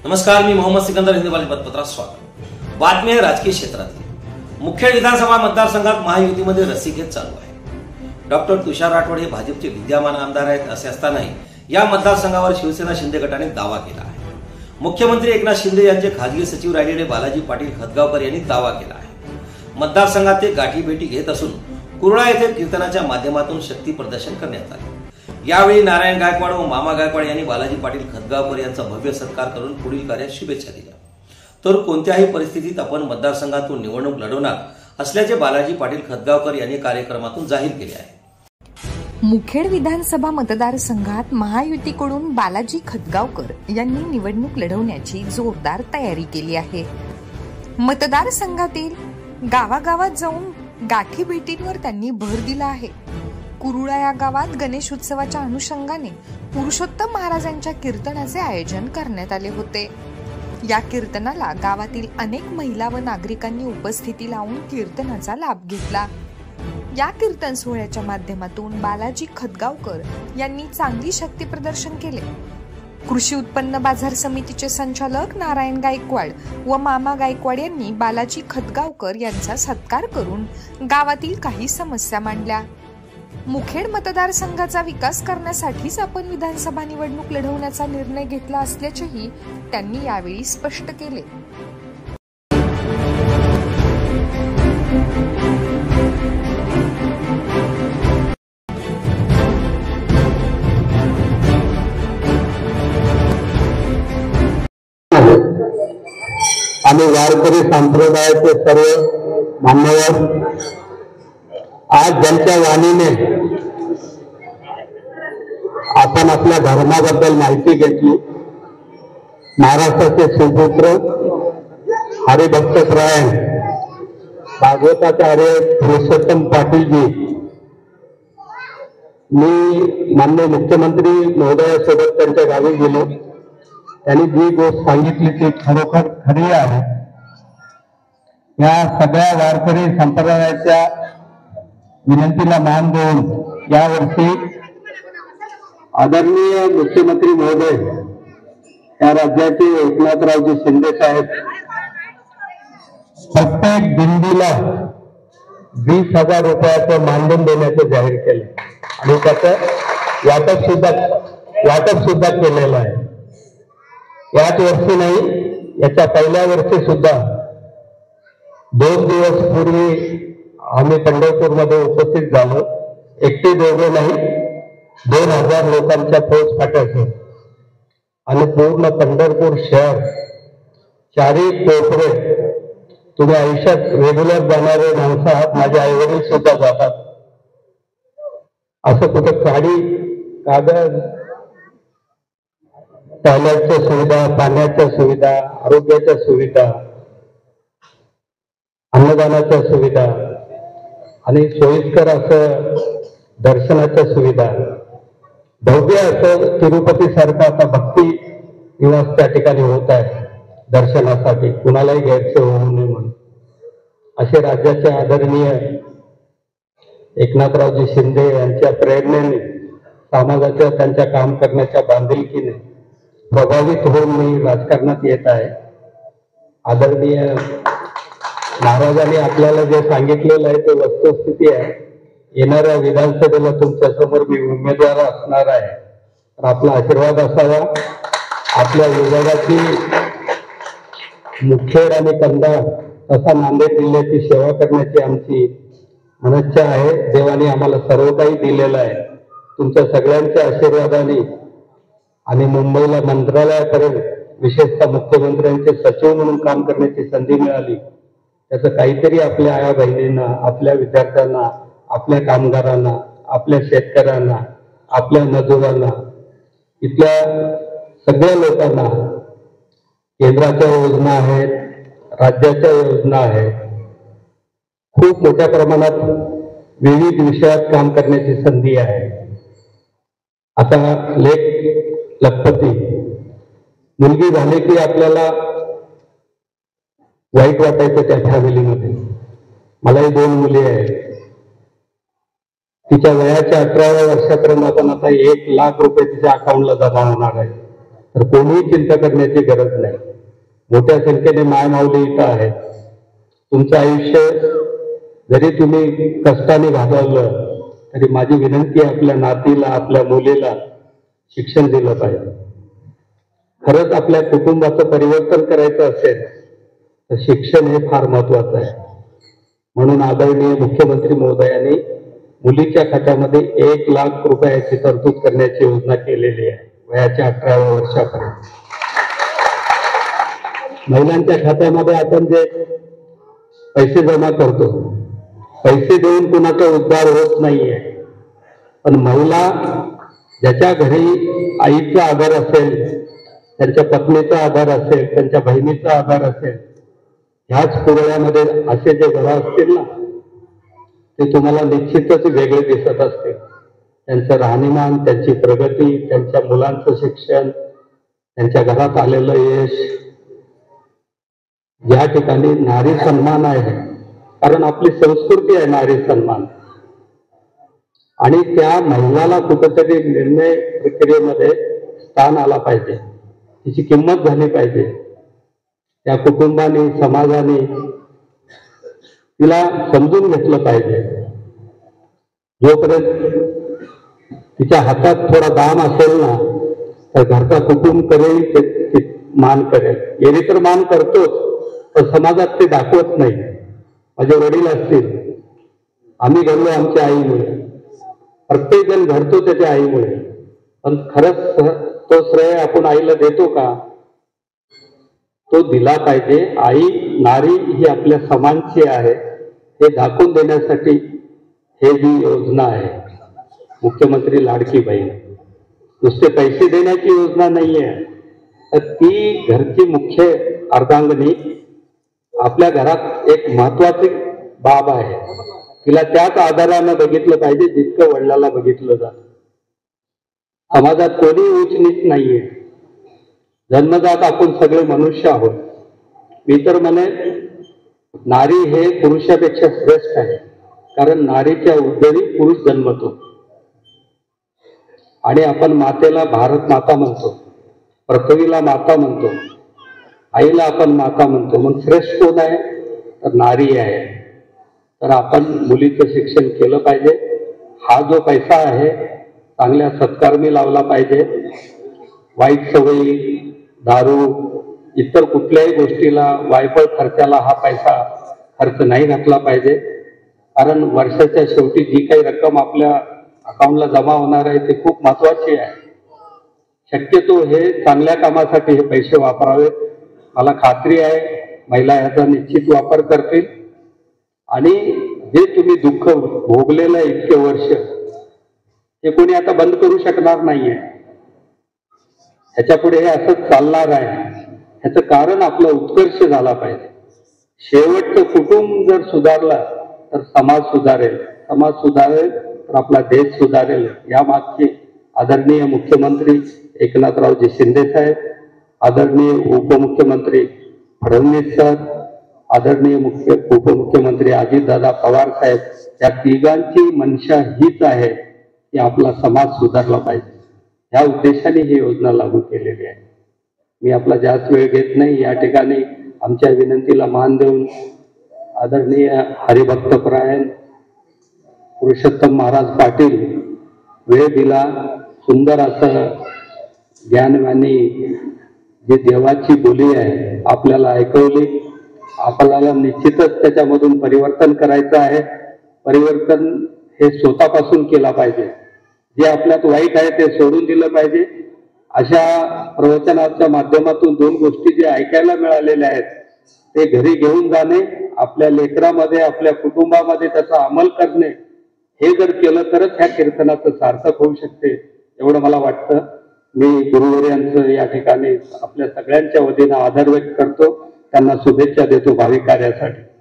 नमस्कार, मी मोहम्मद सिकंदर, हिंदू बातमीपत्रात स्वागत। बातमी आहे राजकीय क्षेत्रातली। मुखेड विधानसभा मतदारसंघात महायुतीमध्ये रस्सीखेच चालू आहे। डॉक्टर तुषार राठोड हे भाजपचे विद्यमान आमदार आहेत असे असतानाही या मतदारसंघावर शिवसेना शिंदे गटाने दावा केला आहे। मुख्यमंत्री एकनाथ शिंदे यांचे खासगी सचिव राहिलेले बालाजी पाटील खतगावकर यांनी दावा केला आहे। मतदारसंघात ते गाठीभेटी घेत असून कुर्ला येथे कीर्तनाच्या माध्यमातून शक्ती प्रदर्शन करण्यात आले। यावेळी नारायण गायकवाड व मामा गायकवाड यांनी बालाजी पाटील खतगावकर यांचा भव्य सत्कार करून पुढील कार्यात शुभेच्छा दिल्या। तर कोणत्याही परिस्थितीत आपण मतदारसंघातून निवडणूक लढवणार असल्याचे बालाजी पाटील खतगावकर यांनी कार्यक्रमातून जाहीर केले आहे। मुखेड विधानसभा मतदारसंघात महायुतीकडून बालाजी खतगावकर यांनी निवडणूक लढवण्याची जोरदार तयारी केली आहे। मतदारसंघातील गावागावात जाऊन गाठीभेटींवर त्यांनी भर दिला आहे। कुरुळा या गावात गणेश उत्सवाच्या अनुषंगाने पुरुषोत्तम महाराजांच्या कीर्तनाचे आयोजन करण्यात आले होते। या कीर्तनाला गावातील अनेक महिला व नागरिकांनी उपस्थिती लावून कीर्तनाचा लाभ घेतला। या कीर्तन सोहळ्याच्या माध्यमातून बालाजी खतगावकर यांनी चांगली शक्ती प्रदर्शन केले। कृषी उत्पन्न बाजार समितीचे संचालक नारायण गायकवाड व मामा गायकवाड यांनी बालाजी खतगावकर यांचा सत्कार करून गावातील काही समस्या मांडल्या। मुखेड मतदारसंघाचा विकास करण्यासाठीच आपण विधानसभा निवडणूक लढवण्याचा निर्णय घेतला असल्याचेही त्यांनी यावेळी स्पष्ट केले। आणि वारकरी संप्रदायाचे सर्व मान्यवर आज ज्यांच्या वाणीने आपण आपल्या धर्माबद्दल माहिती घेतली, महाराष्ट्राचे सुपुत्र हरिभक्तपरायण भागवताचार्य पुरुषोत्तम पाटीलजी, मी माननीय मुख्यमंत्री महोदयासोबत त्यांच्या गावी गेलो। त्यांनी जी गोष्ट सांगितली ती खरोखर खरी आहे। या सगळ्या वारकरी संप्रदायाच्या विनंतीला मान देऊन यावर्षी आदरणीय मुख्यमंत्री महोदय या राज्याचे एकनाथरावजी शिंदे साहेब प्रत्येक दिंडीला 20,000 रुपयाचं मानधन देण्याचे जाहीर केले आणि त्याचं वाटप सुद्धा केलेलं आहे। याच वर्षी नाही, याच्या पहिल्या वर्षी सुद्धा 2 दिवस पूर्वी आम्ही पंढरपूरमध्ये उपस्थित झालो। एकटे दोघे नाही, 2,000 लोकांच्या फौज फाट्याचं आणि पूर्ण पंढरपूर शहर चारही कोपरे, तुम्ही आयुष्यात रेग्युलर जाणारे माणसं आहात, माझे आईवडील सुद्धा जातात, असं कुठे काडी कागद, टॉयलेटच्या सुविधा, पाण्याच्या सुविधा, आरोग्याच्या सुविधा, अन्नदानाच्या सुविधा आणि सोयीस्कर असं दर्शनाच्या सुविधा, भव्य असं तिरुपती सारखं आता भक्ती निवास त्या ठिकाणी होत आहे दर्शनासाठी, कुणालाही गैरसोय होऊ नये म्हणून। असे राज्याचे आदरणीय एकनाथरावजी शिंदे यांच्या प्रेरणेने, समाजाच्या त्यांच्या काम करण्याच्या बांधिलकीने प्रभावित होऊन मी राजकारणात येत आहे। आदरणीय महाराजांनी आपल्याला जे सांगितलेलं आहे ते वस्तुस्थिती आहे। येणाऱ्या विधानसभेला तुमच्या समोर मी उमेदवार असणार आहे, तर आपला आशीर्वाद असावा। आपल्या विभागाची मुखेड आणि कंधार तसा नांदेड जिल्ह्याची सेवा करण्याची आमची मनोच्छा आहे। देवाने आम्हाला सर्व काही दिलेलं आहे। तुमच्या सगळ्यांच्या आशीर्वादाने आणि मुंबईला मंत्रालयापर्यंत विशेषतः मुख्यमंत्र्यांचे सचिव म्हणून काम करण्याची संधी मिळाली, त्याचं काहीतरी आपल्या आया बहिणींना, आपल्या विद्यार्थ्यांना, आपल्या कामगारांना, आपल्या शेतकऱ्यांना, आपल्या मजुरांना, इथल्या सगळ्या लोकांना केंद्राच्या योजना आहेत, राज्याच्या योजना आहेत, खूप मोठ्या प्रमाणात विविध विषयात काम करण्याची संधी आहे। आता लेख लखपती मुलगी झाली की आपल्याला वाईट वाटायचं त्या फॅमिलीमध्ये। मलाही 2 मुली आहेत। तिच्या वयाच्या 18व्या वर्षापर्यंत आपण आता 1 लाख रुपये तिच्या अकाउंटला जमा होणार आहे। तर कोणीही चिंता करण्याची गरज नाही. मोठ्या संख्येने मायमाऊली इथं आहेत. तुमचं आयुष्य जरी तुम्ही कष्टाने घालवलं तरी माझी विनंती आहे, आपल्या नातीला, आपल्या मुलीला शिक्षण दिलं पाहिजे. खरंच आपल्या कुटुंबाचं परिवर्तन करायचं असेल तर शिक्षण हे फार महत्वाचं आहे. म्हणून आदरणीय मुख्यमंत्री महोदयांनी मुलीच्या खात्यामध्ये 1 लाख रुपयाची तरतूद करण्याची योजना केलेली आहे वयाच्या 18व्या वर्षापर्यंत. महिलांच्या खात्यामध्ये आपण जे पैसे जमा करतो, पैसे देऊन कुणाचा उद्धार होत नाहीये, पण महिला ज्याच्या घरी आईचा आधार असेल, त्यांच्या पत्नीचा आधार असेल, त्यांच्या बहिणीचा आधार असेल, ह्याच कुरळ्यामध्ये असे जे घर असतील ना, ते तुम्हाला निश्चितच वेगळे दिसत असतील. त्यांचं राहणीमान, त्यांची प्रगती, त्यांच्या मुलांचं शिक्षण, त्यांच्या घरात आलेलं यश, या ठिकाणी नारी सन्मान आहे. कारण आपली संस्कृती आहे नारी सन्मान. आणि त्या महिलाला कुठेतरी निर्णय प्रक्रियेमध्ये स्थान आला पाहिजे, तिची किंमत झाली पाहिजे. त्या कुटुंबाने, समाजाने तिला समजून घेतलं पाहिजे. जोपर्यंत तिच्या हातात थोडा दाम असेल ना, तर घरचा कुटुंब करेल, ते मान करेल. एरी तर मान करतोच, पण समाजात ते दाखवत नाही. माझे वडील असतील, आम्ही घडलो आमच्या आईमुळे, प्रत्येक जण घडतो त्याच्या आईमुळे, पण खरंच तो श्रेय आपण आईला देतो का? तो दिला पाहिजे. आई, नारी ही आपल्या समानची आहे हे दाखवून देण्यासाठी हे जी योजना आहे मुख्यमंत्री लाडकी बहीण, नुसते पैसे देण्याची योजना नाहीये, तर ती घरची मुख्य अर्धांगिनी आपल्या घरात एक महत्वाची बाब आहे. तिला त्याच आधारानं बघितलं पाहिजे जितकं वडिलाला बघितलं जातं. समाजात कोणी उच्च नीच नाहीये. जन्मजात आपण सगळे मनुष्य आहोत. मी तर म्हणे नारी हे पुरुषापेक्षा श्रेष्ठ आहे, कारण नारीच्या उदरी पुरुष जन्मतो. आणि आपण मातेला भारत माता म्हणतो, पृथ्वीला माता म्हणतो, आईला आपण माता म्हणतो. मग श्रेष्ठ कोण आहे? तर नारी आहे. तर आपण मुलीचं शिक्षण केलं पाहिजे. हा जो पैसा आहे चांगल्या सत्कर्मी लावला पाहिजे. वाईट सवयी, दारू, इतर कुठल्याही गोष्टीला, वायफळ खर्चाला हा पैसा खर्च नाही घातला पाहिजे. कारण वर्षाच्या शेवटी जी काही रक्कम आपल्या अकाउंटला जमा होणार आहे ती खूप महत्वाची आहे. शक्यतो हे चांगल्या कामासाठी हे पैसे वापरावेत. मला खात्री आहे महिला ह्याचा निश्चित वापर करतील. आणि जे तुम्ही दुःख भोगलेलं आहे इतके वर्ष, हे कोणी आता बंद करू शकणार नाहीये. ह्याच्या पुढे हे असंच चालणार आहे. ह्याचं कारण आपला उत्कर्ष झाला पाहिजे. शेवटचं कुटुंब जर सुधारला तर समाज सुधारेल, समाज सुधारेल तर आपला देश सुधारेल. या मागची आदरणीय मुख्यमंत्री एकनाथरावजी शिंदे साहेब, आदरणीय उपमुख्यमंत्री फडणवीस सर, आदरणीय उपमुख्यमंत्री अजितदादा पवार साहेब, या तिघांची मनशा हीच आहे की आपला समाज सुधारला पाहिजे. ह्या उद्देशाने ही योजना लागू केलेली आहे. मी आपला जास्त वेळ घेत नाही. या ठिकाणी आमच्या विनंतीला मान देऊन आदरणीय हरिभक्तपरायण पुरुषोत्तम महाराज पाटील वेळ दिला. सुंदर असं ज्ञानवाणी जी देवाची बोली आहे आपल्याला ऐकवली. आपल्याला निश्चितच त्याच्यामधून परिवर्तन करायचं आहे. परिवर्तन हे स्वतःपासून केला पाहिजे. जे आपल्यात वाईट आहे ते सोडून दिलं पाहिजे. अशा प्रवचनाच्या माध्यमातून 2 गोष्टी जे ऐकायला मिळालेल्या आहेत ते घरी घेऊन जाणे, आपल्या लेकरामध्ये, आपल्या कुटुंबामध्ये त्याचा अंमल करणे, हे जर केलं तरच ह्या कीर्तनाचं सार्थक होऊ शकते एवढं मला वाटतं. मी गुरुवर्यांचं या ठिकाणी आपल्या सगळ्यांच्या वतीनं आदर व्यक्त करतो. त्यांना शुभेच्छा देतो भावी कार्यासाठी.